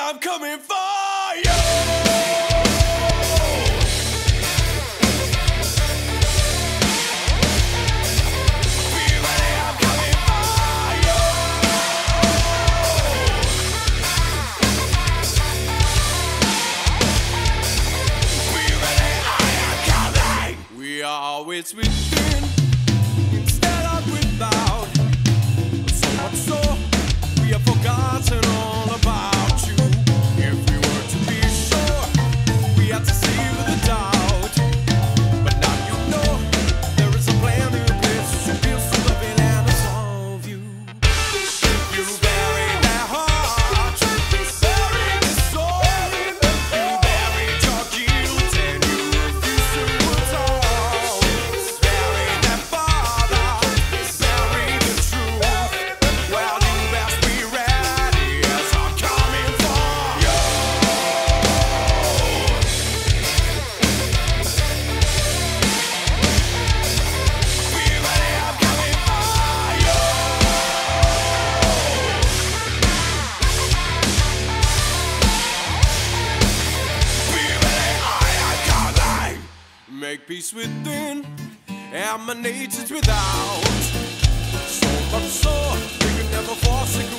I'm coming for you. Always within instead of without. So much so we have forgotten all about you. If we were to be sure, we had to save the doubt. But now you know there is a plan in place to feel so loving and to solve you. You buried that heart, buried the soul. You buried your guilt and you refused to atone. Make peace within, emanates without. So much so, we can never forsake.